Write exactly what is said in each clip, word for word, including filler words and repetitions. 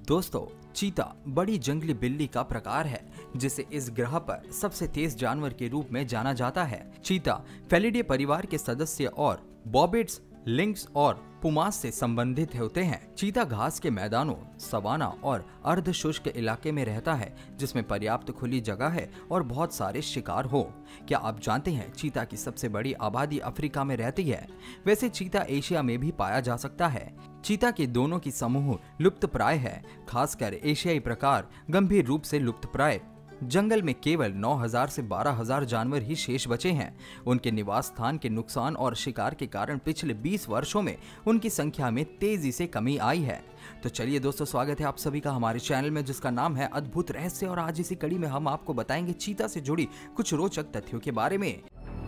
दोस्तों, चीता बड़ी जंगली बिल्ली का प्रकार है जिसे इस ग्रह पर सबसे तेज जानवर के रूप में जाना जाता है। चीता फेलिडे परिवार के सदस्य और बॉबिट्स, लिंक्स और पुमास से संबंधित होते हैं। चीता घास के मैदानों, सवाना और अर्ध शुष्क इलाके में रहता है जिसमें पर्याप्त खुली जगह है और बहुत सारे शिकार हो। क्या आप जानते हैं चीता की सबसे बड़ी आबादी अफ्रीका में रहती है? वैसे चीता एशिया में भी पाया जा सकता है। चीता के दोनों की समूह लुप्त प्राय है, खासकर एशियाई प्रकार गंभीर रूप से लुप्त प्राय। जंगल में केवल नौ हज़ार से बारह हज़ार जानवर ही शेष बचे हैं। उनके निवास स्थान के नुकसान और शिकार के कारण पिछले बीस वर्षों में उनकी संख्या में तेजी से कमी आई है। तो चलिए दोस्तों, स्वागत है आप सभी का हमारे चैनल में जिसका नाम है अद्भुत रहस्य, और आज इसी कड़ी में हम आपको बताएंगे चीता से जुड़ी कुछ रोचक तथ्यों के बारे में।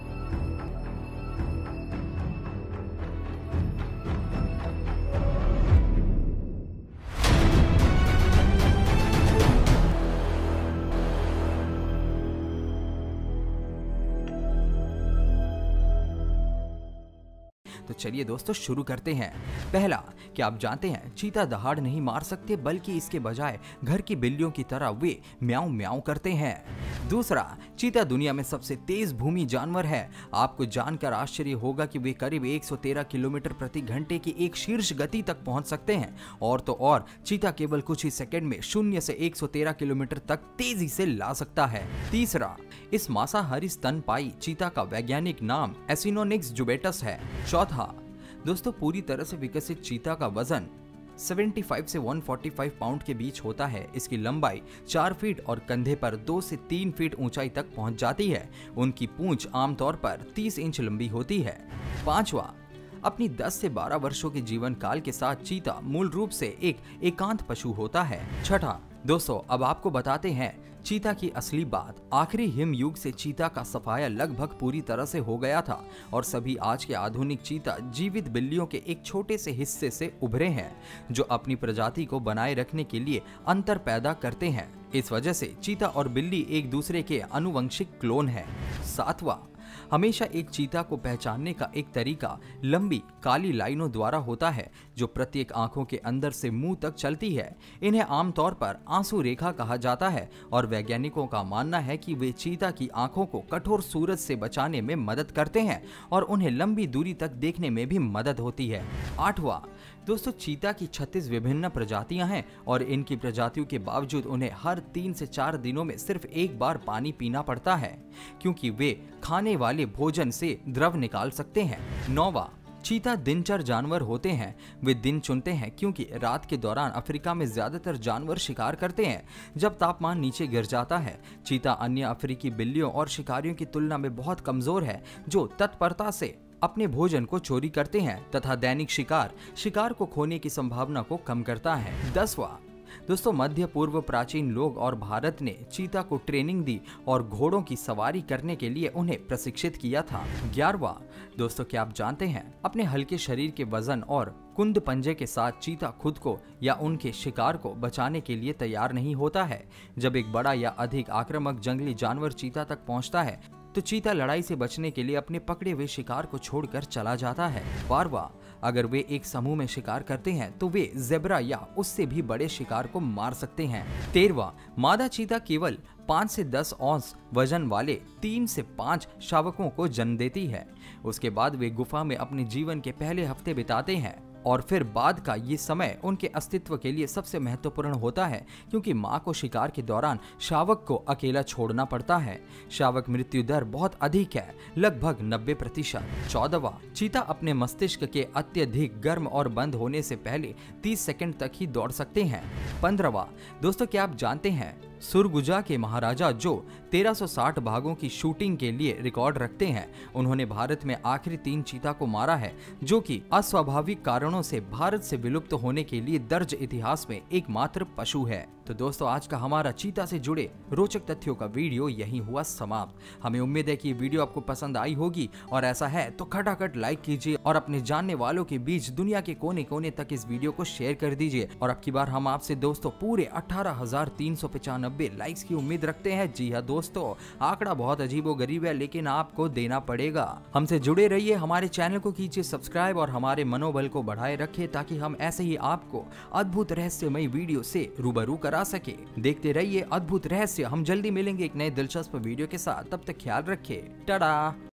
तो चलिए दोस्तों शुरू करते हैं। पहला, क्या आप जानते हैं चीता दहाड़ नहीं मार सकते, बल्कि इसके बजाय घर की बिल्लियों की तरह वे म्याऊं म्याऊं करते हैं। दूसरा, चीता दुनिया में सबसे तेज भूमि जानवर है। आपको जानकर आश्चर्य होगा कि वे करीब एक सौ तेरह किलोमीटर प्रति घंटे की एक शीर्ष गति तक पहुंच सकते हैं। और तो और चीता केवल कुछ ही सेकंड में शून्य से एक सौ तेरह किलोमीटर तक तेजी से ला सकता है। तीसरा, इस मांसाहारी स्तनपायी चीता का वैज्ञानिक नाम एसिनोनिक्स जुबाटस है। चौथा, दोस्तों पूरी तरह से विकसित चीता का वजन पचहत्तर से एक सौ पैंतालीस पाउंड के बीच होता है। इसकी लंबाई चार फीट और कंधे पर दो से तीन फीट ऊंचाई तक पहुंच जाती है। उनकी पूंछ आमतौर पर तीस इंच लंबी होती है। पांचवा, अपनी दस से बारह वर्षों के जीवन काल के साथ चीता मूल रूप से एक एकांत पशु होता है। छठा, दोस्तों अब आपको बताते हैं चीता की असली बात। आखिरी हिम युग से चीता का सफाया लगभग पूरी तरह से हो गया था और सभी आज के आधुनिक चीता जीवित बिल्लियों के एक छोटे से हिस्से से उभरे हैं जो अपनी प्रजाति को बनाए रखने के लिए अंतर पैदा करते हैं। इस वजह से चीता और बिल्ली एक दूसरे के आनुवंशिक क्लोन हैं। सातवां, हमेशा एक चीता को पहचानने का एक तरीका लंबी काली लाइनों द्वारा होता है जो प्रत्येक आंखों के अंदर से मुंह तक चलती है। इन्हें आमतौर पर आंसू रेखा कहा जाता है और वैज्ञानिकों का मानना है कि वे चीता की आंखों को कठोर सूरज से बचाने में मदद करते हैं और उन्हें लंबी दूरी तक देखने में भी मदद होती है। आठवां, दोस्तों चीता की छत्तीस विभिन्न प्रजातियां हैं और इनकी प्रजातियों के बावजूद उन्हें हर तीन से चार दिनों में सिर्फ एक बार पानी पीना पड़ता है क्योंकि वे खाने वाले भोजन से द्रव निकाल सकते हैं। नौवां, चीता दिनचर जानवर होते हैं। वे दिन चुनते हैं क्योंकि रात के दौरान अफ्रीका में ज्यादातर जानवर शिकार करते हैं जब तापमान नीचे गिर जाता है। चीता अन्य अफ्रीकी बिल्लियों और शिकारियों की तुलना में बहुत कमजोर है जो तत्परता से अपने भोजन को चोरी करते हैं तथा दैनिक शिकार शिकार को खोने की संभावना को कम करता है। दसवां, दोस्तों मध्य पूर्व प्राचीन लोग और भारत ने चीता को ट्रेनिंग दी और घोड़ों की सवारी करने के लिए उन्हें प्रशिक्षित किया था। ग्यारहवां, दोस्तों क्या आप जानते हैं अपने हल्के शरीर के वजन और कुंद पंजे के साथ चीता खुद को या उनके शिकार को बचाने के लिए तैयार नहीं होता है। जब एक बड़ा या अधिक आक्रामक जंगली जानवर चीता तक पहुंचता है तो चीता लड़ाई से बचने के लिए अपने पकड़े हुए शिकार को छोड़कर चला जाता है। बारहवां, अगर वे एक समूह में शिकार करते हैं तो वे ज़ेब्रा या उससे भी बड़े शिकार को मार सकते हैं। तेरहवां, मादा चीता केवल पाँच से दस औंस वजन वाले तीन से पाँच शावकों को जन्म देती है। उसके बाद वे गुफा में अपने जीवन के पहले हफ्ते बिताते हैं और फिर बाद का ये समय उनके अस्तित्व के लिए सबसे महत्वपूर्ण होता है क्योंकि मां को शिकार के दौरान शावक को अकेला छोड़ना पड़ता है। शावक मृत्यु दर बहुत अधिक है, लगभग नब्बे प्रतिशत। चौदहवां, चीता अपने मस्तिष्क के अत्यधिक गर्म और बंद होने से पहले तीस सेकंड तक ही दौड़ सकते हैं। पंद्रहवां, दोस्तों क्या आप जानते हैं सुरगुजा के महाराजा जो तेरह सौ साठ भागों की शूटिंग के लिए रिकॉर्ड रखते हैं, उन्होंने भारत में आखिरी तीन चीता को मारा है जो कि अस्वाभाविक कारणों से भारत से विलुप्त होने के लिए दर्ज इतिहास में एकमात्र पशु है। तो दोस्तों आज का हमारा चीता से जुड़े रोचक तथ्यों का वीडियो यही हुआ समाप्त। हमें उम्मीद है कि ये वीडियो आपको पसंद आई होगी और ऐसा है तो खटाखट लाइक कीजिए और अपने जानने वालों के बीच दुनिया के कोने कोने तक इस वीडियो को शेयर कर दीजिए। और अब की बार हम आपसे दोस्तों पूरे अठारह हजार तीन सौ पचानबे लाइक्स की उम्मीद रखते हैं। जी हाँ दोस्तों, आंकड़ा बहुत अजीबो गरीब है लेकिन आपको देना पड़ेगा। हमसे जुड़े रहिए, हमारे चैनल को कीजिए सब्सक्राइब और हमारे मनोबल को बढ़ाए रखिए ताकि हम ऐसे ही आपको अद्भुत रहस्यमयी वीडियो से रूबरू करा सके। देखते रहिए अद्भुत रहस्य। हम जल्दी मिलेंगे एक नए दिलचस्प वीडियो के साथ, तब तक ख्याल रखिए। टाटा।